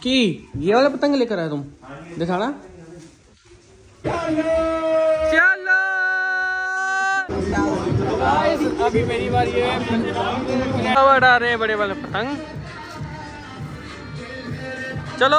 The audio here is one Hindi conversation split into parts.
कि ये वाला पतंग लेकर आया तुम, दिखाना। चलो अभी मेरी बारी है। उड़ा रहे बड़े वाले पतंग। चलो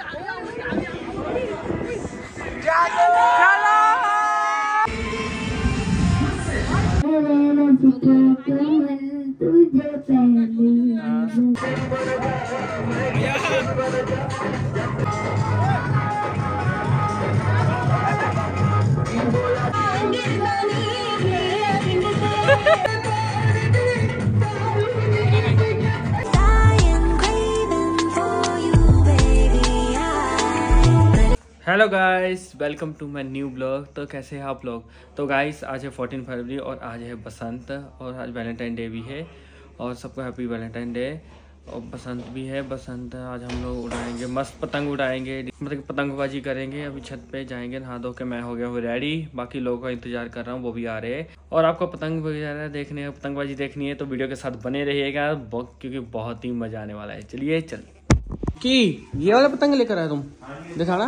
hello guys, welcome to my new blog. तो कैसे हैं आप लोग। तो गाइस आज है 14 फरवरी और आज है बसंत और आज वैलेंटाइन डे भी है और सबको हैप्पी वैलेंटाइन डे। और बसंत भी है। बसंत आज हम लोग उड़ाएंगे, मस्त पतंग उड़ाएंगे, मतलब पतंगबाजी करेंगे। अभी छत पे जाएंगे, नहा धो के मैं हो गया हूँ रेडी। बाकी लोगों का इंतजार कर रहा हूँ, वो भी आ रहे हैं। और आपको पतंग वगैरह देखने, पतंगबाजी देखनी है तो वीडियो के साथ बने रहिएगा क्योंकि बहुत ही मजा आने वाला है। चलिए चल कि ये वाला पतंग लेकर आया तुम, दिखाना।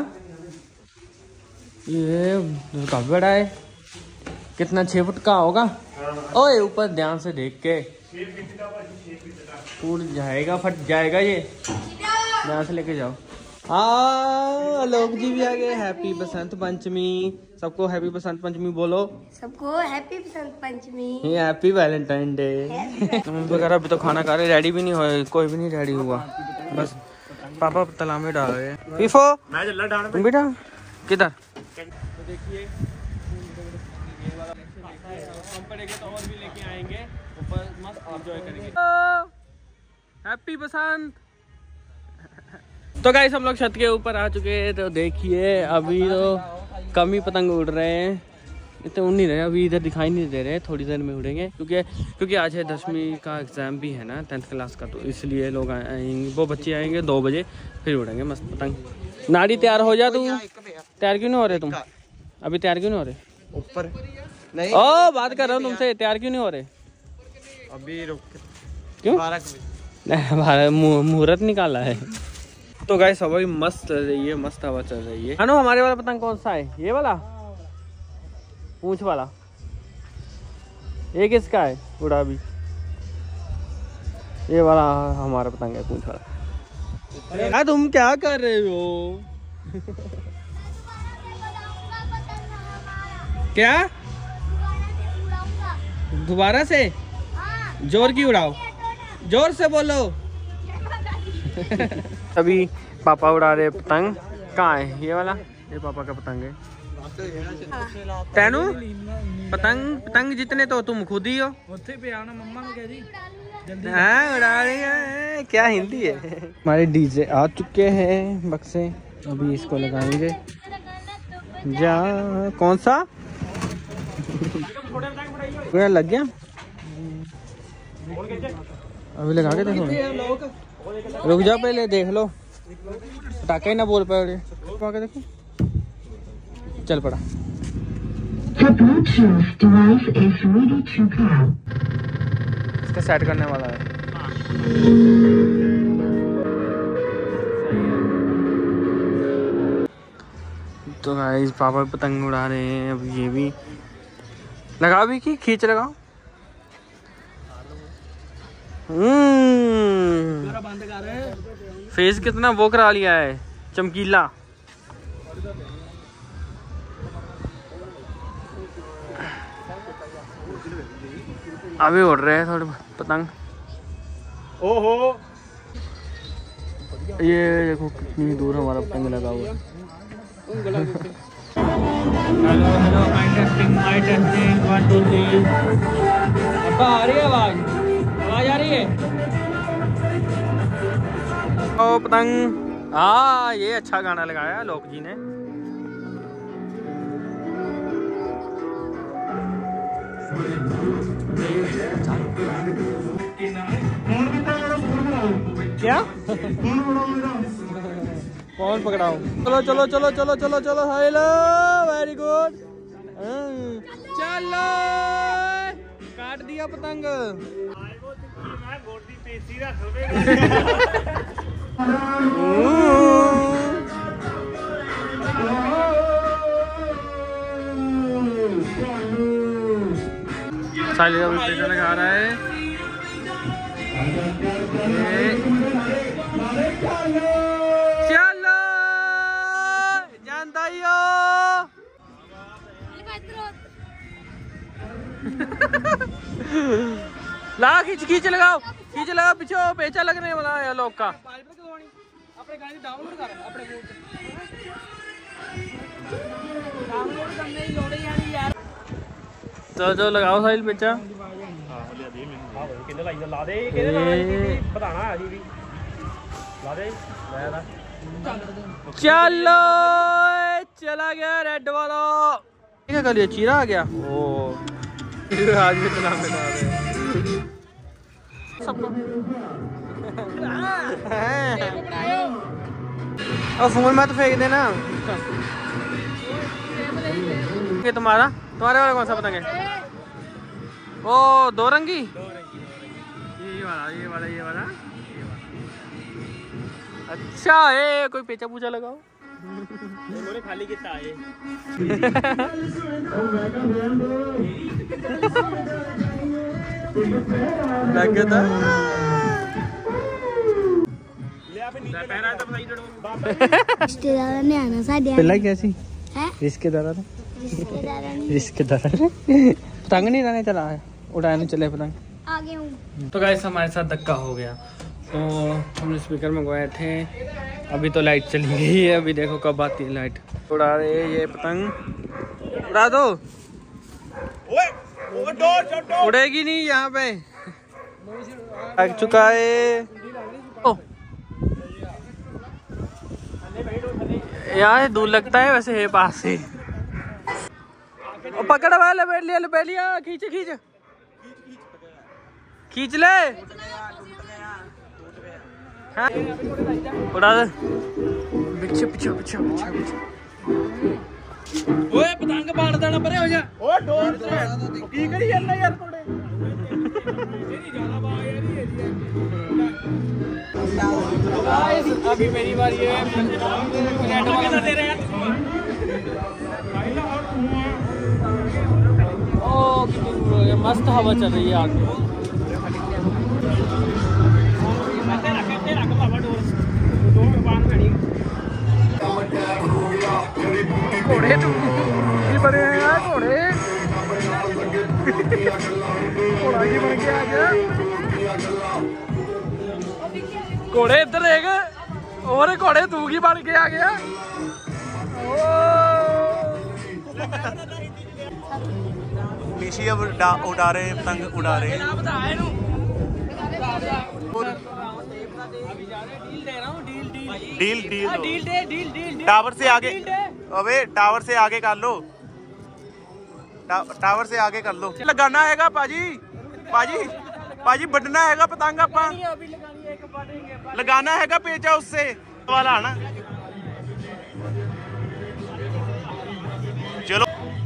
ये काफी बड़ा है, कितना 6 फुट का होगा। ओए ऊपर ध्यान से देख के, टूट जाएगा, फट जाएगा ये, ध्यान से लेके जाओ। आलोक जी भी आ गए। हैप्पी बसंत पंचमी, सबको हैप्पी बसंत पंचमी बोलो। सबको happy Basant Panchami, happy Valentine day. वगैरह अभी तो खाना खा रहे, रेडी भी नहीं हुआ, कोई भी नहीं रेडी हुआ। बस पापा तालाब में डाल रहे हैं। पीफो तुम भी डाल, किधर तो देखिए हम पड़ेंगे तो और भी लेके आएंगे ऊपर, मस्त एंजॉय करेंगे। हैप्पी बसंत। तो गाइस हम लोग छत के ऊपर आ चुके हैं। तो देखिए अभी तो कम ही पतंग उड़ रहे हैं, इतने उड़ नहीं रहे अभी, इधर दिखाई नहीं दे रहे। थोड़ी देर में उड़ेंगे क्योंकि आज है 10वीं का एग्जाम भी है ना, 10th क्लास का, तो इसलिए लोग आएंगे, वो बच्चे आएंगे 2 बजे, फिर उड़ेंगे मस्त पतंग। नाड़ी तैयार हो जा, तू तैयार क्यों नहीं हो रहे तुम अभी, तैयार क्यों नहीं हो रहे ऊपर नहीं? ओ बात कर रहा हूँ तुमसे, तैयार क्यों नहीं हो रहे अभी, रुक क्यों? मुहूर्त निकाला है। तो गाइस हवा भी मस्त चल रही है, मस्त हवा चल रही है। अनु हमारे वाला पतंग कौन सा है? ये वाला पूंछ वाला, ये किसका है? उड़ा भी ये वाला हमारा पतंग है, पूंछ वाला। यार तुम क्या कर रहे हो? क्या दोबारा से? जोर की उड़ाओ, जोर से बोलो। अभी पापा उड़ा रहे पतंग। कहाँ है ये वाला? ये पापा का पतंग है। तेनू पतंग जितने तो तुम खुद ही हो। हाँ उड़ा रही है, क्या हिंदी है। हमारे डीजे आ चुके हैं बक्से, अभी इसको लगाएंगे। जा कौन सा लग गया, अभी लगा के देखो। रुक जाओ पहले देख लो, पटाखे ना बोल पाए। देखो चल पड़ा। इसका सेट करने वाला है। तो गाइस पापा पतंग उड़ा रहे हैं। अब ये भी लगा भी कि खींच लगाओ। फेस कितना वो करा लिया है, चमकीला। अभी उड़ रहे हैं थोड़े पतंग। ओहो ये देखो कितनी दूर हमारा पतंग लगा हुआ है। Hello hello mike testing 1 2 3। अब आ रही है आवाज आ रही है। ओ पतंग, हाँ ये अच्छा गाना लगाया लोक जी ने। क्या कौन पकड़ाऊं? चलो चलो चलो चलो चलो चलो, हेलो वेरी गुड। चलो काट दिया पतंग। साहिल का भी पेचा लगा रहा है। चलो जानता ही हो। ला खींच खींच लगाओ पीछे पेचा लगने वाला है लोग का। तो जो लगाओ साहिल पेचा। चलो चला गया रेड वाला। क्या कर लिया, चीरा आ गया। ओ आज भी इतना बता रहे सबको। और फोन में तो फेंक देना। ये तुम्हारे वाला कौन सा पतंग है? ओ दो रंगी। ये वाला। अच्छा है, कोई पेचा पूछा लगाओ। खाली कितना है? रिश्तेदार ने आना साढ़े पहला कैसी है रिश्तेदार पतंग नहीं लाने चला है, उड़ाने चले पतंग। आगे हूँ। तो गाइस हमारे साथ धक्का हो गया, तो हम स्पीकर मंगवाए थे। अभी तो लाइट चली गई है, अभी देखो कब आती है लाइट। उड़ा रहे ये पतंग, उड़ा दो। उड़ेगी नहीं यहाँ पे, लग चुका है। यहाँ दूर लगता है, वैसे है पास से। पकड़ वाला लपेट लिया, खींच ले। हाँ? उड़ा दे पीछे। ओए पतंग बाढ़ देना परे हो जा। ओ डोर की करी जाना यार थोड़े। अभी मेरी बारी है। कितना दे रहे हैं? ओ कितनी मस्त हवा चल रही है आगे। घोड़े तुम बने हैं यार, घोड़ा की बन के आ गया। घोड़े इधर देख, और घोड़े तू की बन के आ गया। पीछे अब उड़ा रहे हैं, पतंग उड़ा रहे हैं। डील टावर से आगे, अबे टावर से आगे कर लो, टावर से आगे कर लो। लगाना हैगा पाजी बढ़ना हैगा पतंग, आपा लगाना हैगा पेचा उससे वाला आना। चलो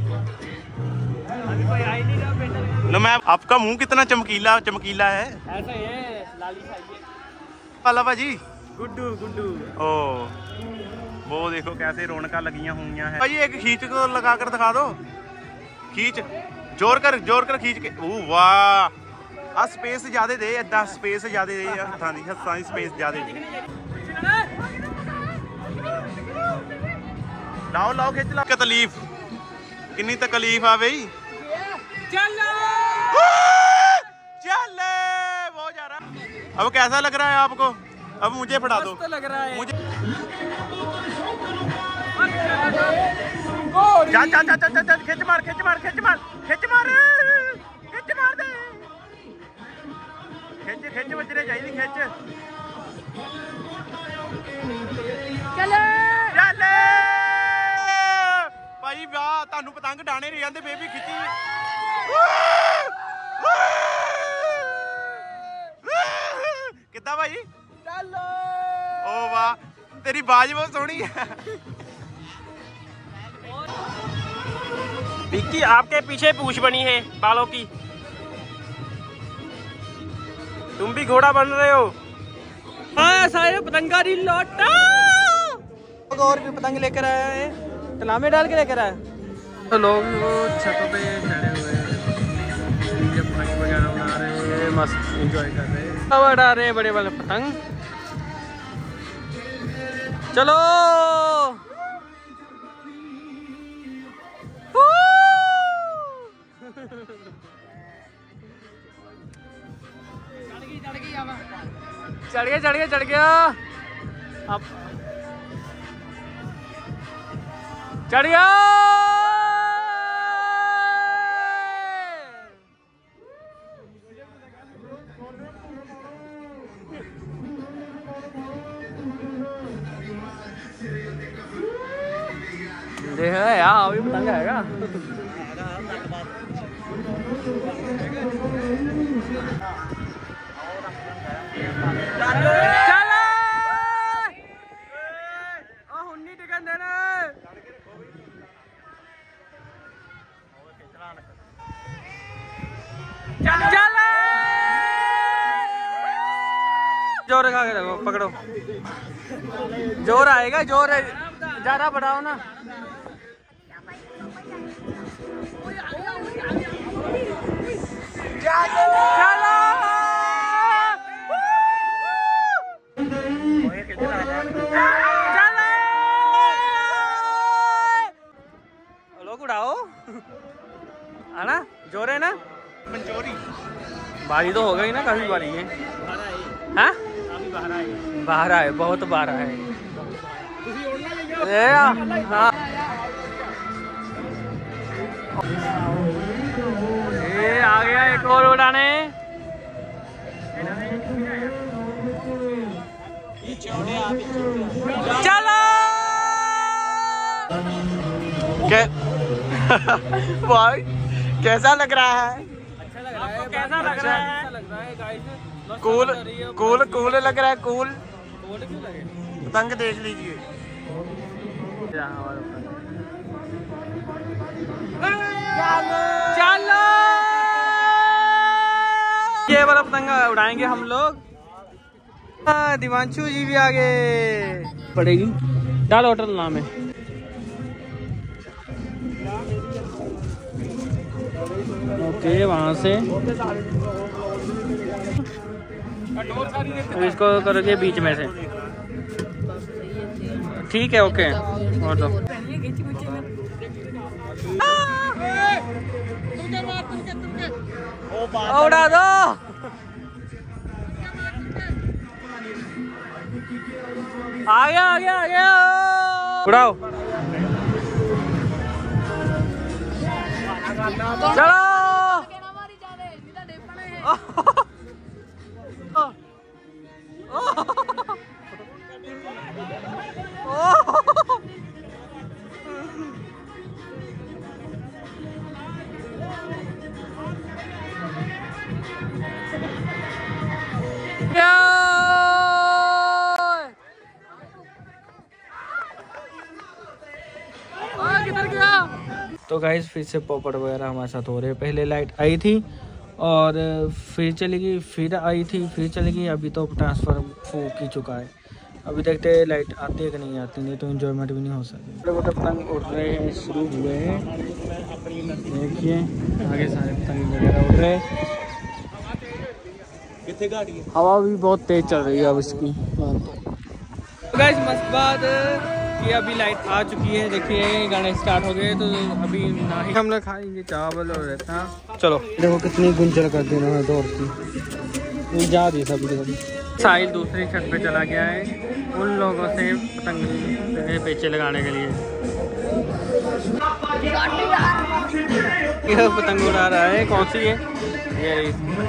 लो मैम, आपका मुंह कितना चमकीला है। ऐसा है लाली वाला भाजी गुड्डू। ओ वो देखो कैसे रौनक लगी हुई हैं भाई। एक खींच को लगा कर दिखा दो, खींच जोर कर खींच के। ओ वाह, आ स्पेस ज्यादा दे, इदा स्पेस ज्यादा दे, हत्थां दी स्पेस ज्यादा दे। लाओ खिंच ला। तकलीफ कितनी तकलीफ आ गई। चल बहुत जा रहा। अब कैसा लग रहा है आपको? अब मुझे फड़ा दो। लग रहा है मुझे। जा खिंच मार दे, खिंच बजने चाहिए, खिंच चले भाई। वाह, तानू पतंग डाने नहीं आते, बेबी खिंची। कितना भाई? ओ वाह, तेरी बाज बहुत सोहनी है। विक्की, आपके पीछे पूंछ बनी है बालों की, तुम भी घोड़ा बन रहे हो। हाँ सारे पतंगारी लौटा। और भी पतंग लेकर आया है, तालाब में डाल के लेकर आया। तो लोग वो छतों पे चढ़े हुए हैं, ये मस्त एंजॉय कर रहे हैं। अब उड़ा रहे बड़े वाले पतंग। चलो चढ़ गया अब चढ़ गया। देख यार अभी पतंग आएगा। जोर खा के रखो, पकड़ो। जोर आएगा, जोर ज्यादा बढ़ाओ ना। लोग उड़ाओ है ना, जोर है ना। पंचोरी बारी तो हो गई ना, काफी बारी है। हाँ बाहर आए, बहुत बाहर आए। हाँ ये आ गया एक और उड़ाने। चलो भाई कैसा लग रहा है? अच्छा लग रहा है। कैसा लग रहा है गाइस? कूल कूल कूल लग रहा है। कूल क्यों लगे? पतंग देख लीजिए। चलो ये वाला पतंग उड़ाएंगे हम लोग। दिवांशु जी भी आ गए। पड़ेगी डाल होटल नाम है। ओके वहां से इसको करोगे बीच में से। ठीक है ओके और दो। उड़ा दो। आ गया आ गया आ गया। उड़ाओ चलो। किधर गया? तो गाइस फिर से पॉपड़ वगैरह हमारे साथ हो रहे। पहले लाइट आई थी और फिर चली गई, फिर आई थी, फिर चली गई। अभी तो ट्रांसफर फूक ही चुका है। अभी देखते हैं लाइट आती है कि नहीं आती, नहीं तो एंजॉयमेंट भी नहीं हो सकती। बड़े बड़े पतंग उड़ रहे हैं, शुरू हुए हैं। देखिए आगे सारे पतंग वगैरह उड़ रहे हैं। हवा भी बहुत तेज चल रही है अब इसकी। तो गाइस मस्त बात कि अभी लाइट आ चुकी है। देखिए गाने स्टार्ट हो गए। तो अभी ना ही हम लोग खाएंगे चावल और रहता। चलो देखो कितनी गुंजल कर देना है दौड़ती जा रही सभी। साहिल दूसरी छत पे चला गया है उन लोगों से पतंग पेचे लगाने के लिए। यह पतंग उड़ा रहा है। कौन सी है ये?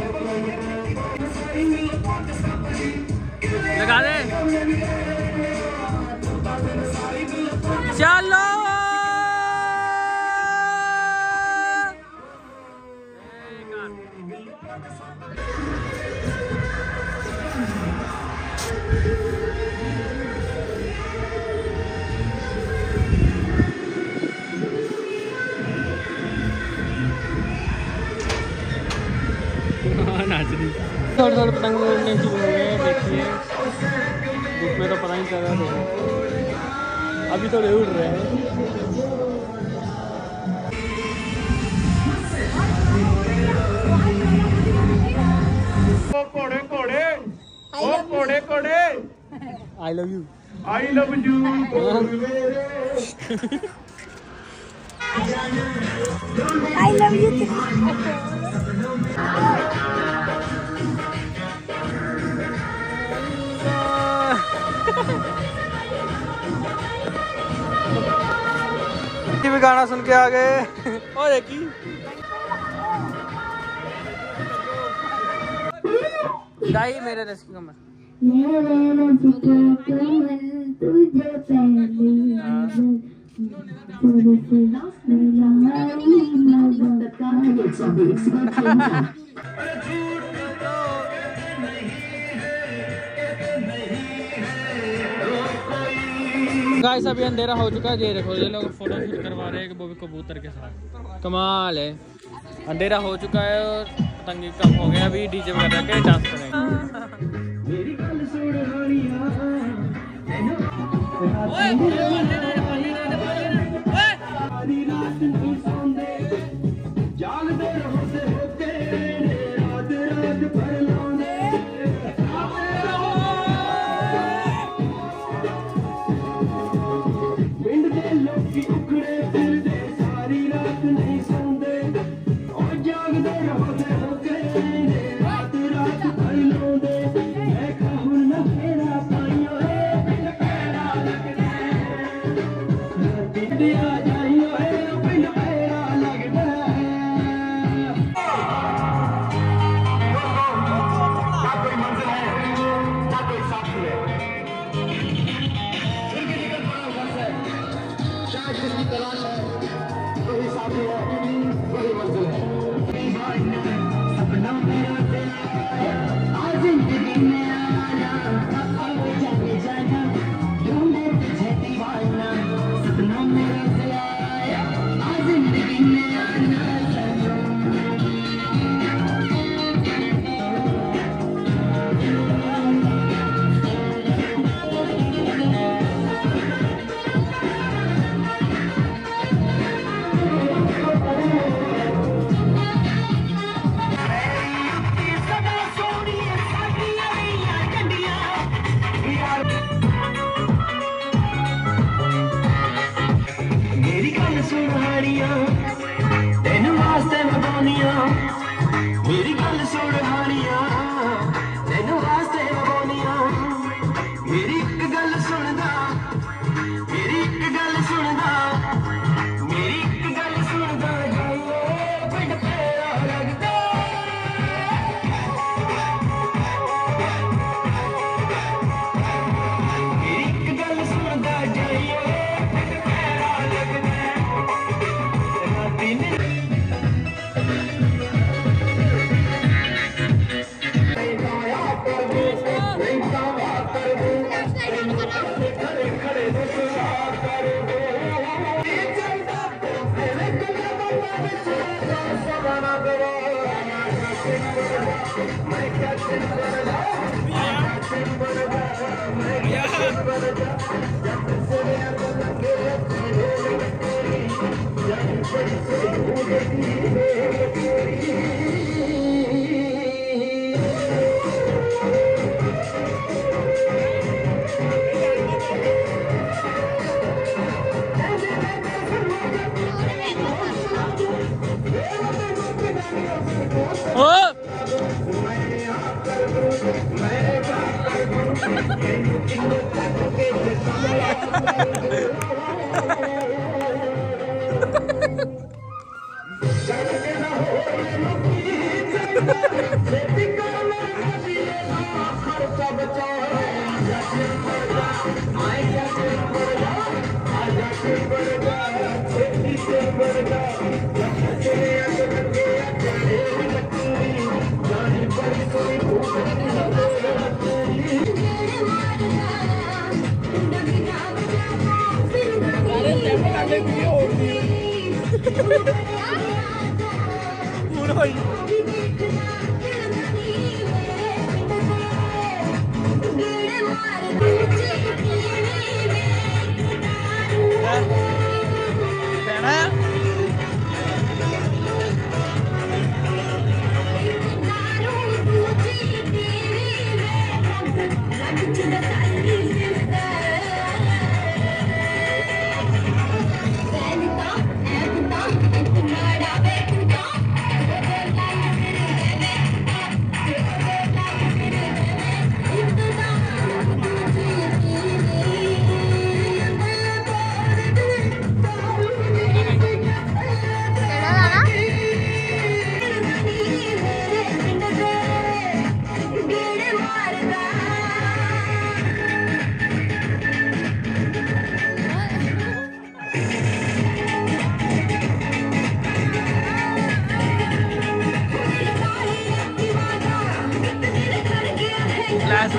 लगा दे। चलो थोड़े थोड़े पतंग उड़ने शुरू हो गए। देखिए धूप में तो पता नहीं चल रहा है। अभी थोड़े उड़ रहे हैं। कोड़े कोड़े I love you I love you I love you भी गाना सुन के आ गए और एक ही दाई मेरे रेस्क्यू में गाइस अभी अंधेरा हो चुका है। ये देखो ये लोग फोटो शूट करवा रहे हैं वो भी कबूतर के साथ। कमाल है, अंधेरा हो चुका है और पतंग कम हो गया। अभी डीजे वगैरह के डांस करेंगे।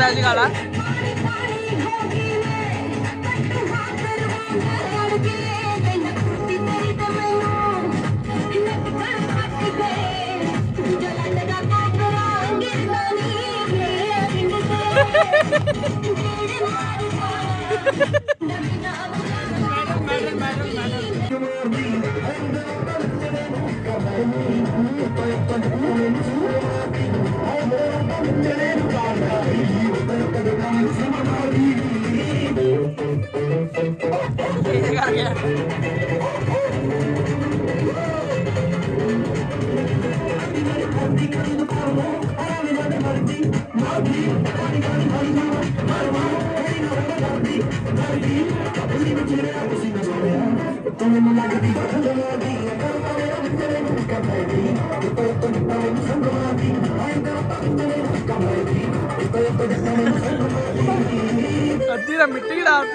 स्टाइल दिखाड़ा। मिट्टी डाल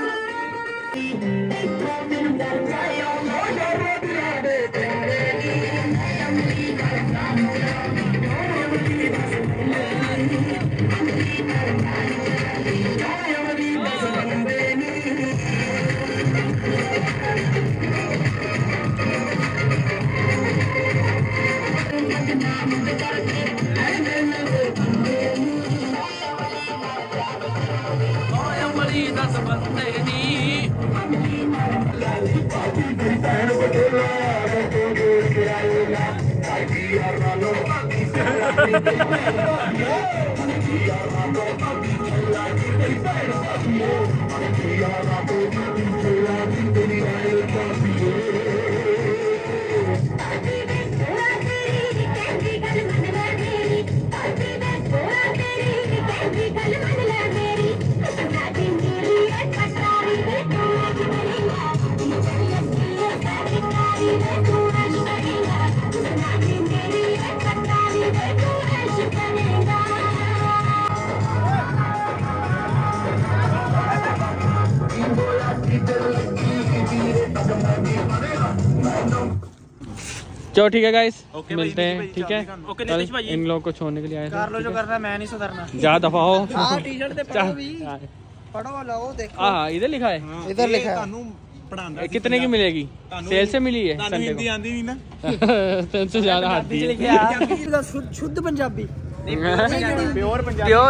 चलो ठीक है गाइस, मिलते हैं। ठीक है, कल इन लोगों को छोड़ने के लिए आए थे। जो करना मैं नहीं सुधरना, जा दफा हो। टी-शर्ट पे पढ़ो भी, पढ़ो लो, देखो। हाँ, इधर लिखा है, इधर लिखा है। कितने की मिलेगी? सेल से मिली है। हिंदी आंदी नहीं ना, तुमसे ज्यादा आती है। शुद्ध पंजाबी, प्योर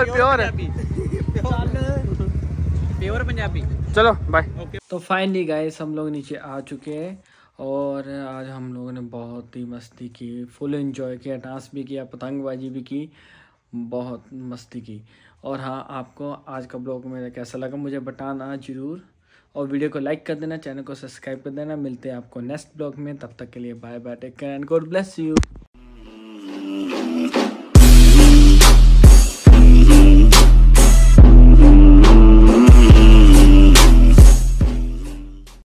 पंजाबी। चलो बाय। तो फाइनली गाइस हम लोग नीचे आ चुके हैं और आज हम लोगों ने बहुत ही मस्ती की, फुल एंजॉय किया, डांस भी किया, पतंगबाजी भी की, बहुत मस्ती की। और हाँ, आपको आज का ब्लॉग मेरा कैसा लगा मुझे बताना ज़रूर, और वीडियो को लाइक कर देना, चैनल को सब्सक्राइब कर देना। मिलते हैं आपको नेक्स्ट ब्लॉग में, तब तक के लिए bye bye, take care and God bless you.